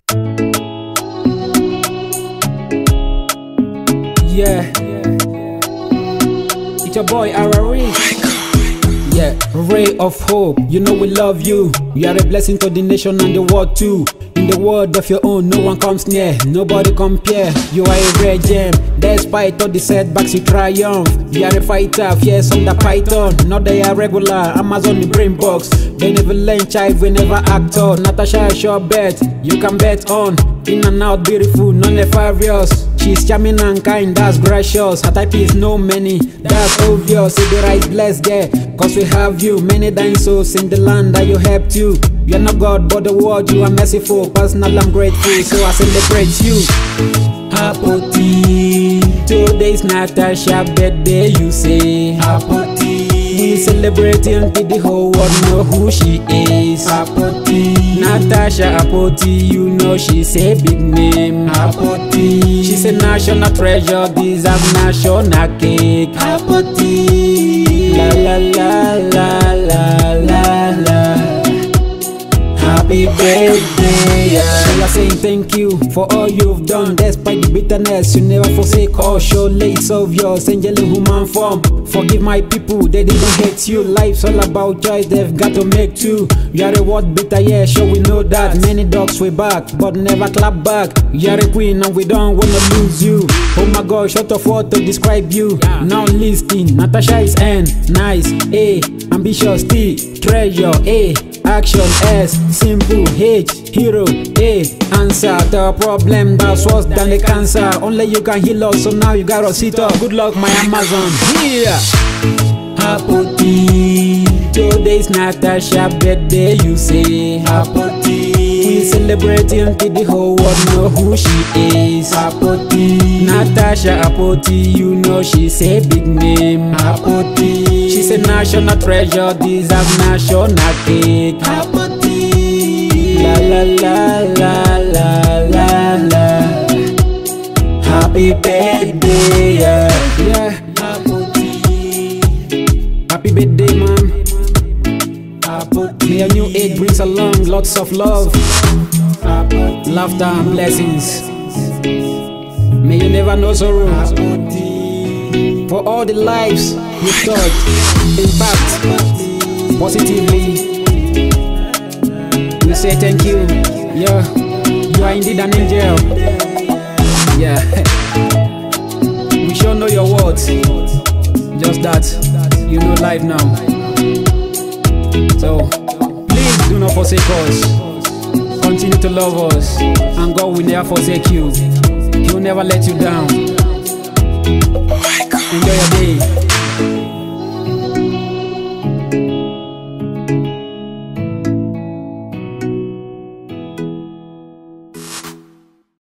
Yeah, it's your boy Arari. Yeah, ray of hope, you know we love you. You are a blessing to the nation and the world too. In the world of your own, no one comes near, nobody compare. You are a rare gem, despite all the setbacks you triumph. You are a fighter, fierce on the python. Not they are regular, Amazon the brain box. They never learn child, we never act on. Natasha is your bet, you can bet on. In and out, beautiful, non-nefarious. She's charming and kind, that's gracious. Her type is no many, that's obvious. See the right blessed there, cause we have you. Many dying souls in the land that you helped you. You're not God, but the world you are merciful. Personal, I'm grateful, so I celebrate you. Happy today's Natasha birthday, you say. Happy we celebrating till the whole world know who she is. Happy Natasha Apoti, you know she's a big name. Happy she's a national treasure, deserves national cake. Happy la la la la la la la. Happy birthday, yeah. We are saying thank you for all you've done. Despite the bitterness, you never forsake us. Show lace of yours, angel in human form. Forgive my people, they didn't hate you. Life's all about choice, they've got to make two. You are a word bitter, yeah, sure we know that. Many dogs way back, but never clap back. You are a queen and we don't wanna lose you. Oh my God, short of what to describe you. Now listen, Natasha is N, nice, A, ambitious, T, treasure, A, action, S, simple, H, hero, A, answer the problem that's worse than the cancer. Only you can heal us, so now you gotta sit up. Good luck, my Amazon. Yeah. Happy today's Natasha birthday, you say. Happy we celebrating till the whole world know who she is. Happy Natasha Apoti, you know she's a big name. Happy she's a national treasure, deserves national cake. Happy la la la la la la la. Happy birthday, yeah, yeah. Happy birthday, man. May a new age brings along lots of love, laughter and blessings. May you never know sorrow. For all the lives you touch, impact positively, we say thank you. Yeah, you are indeed an angel. Yeah, we sure know your words. Just that, you know life now. So, please do not forsake us. Continue to love us, and God will never forsake you. He will never let you down.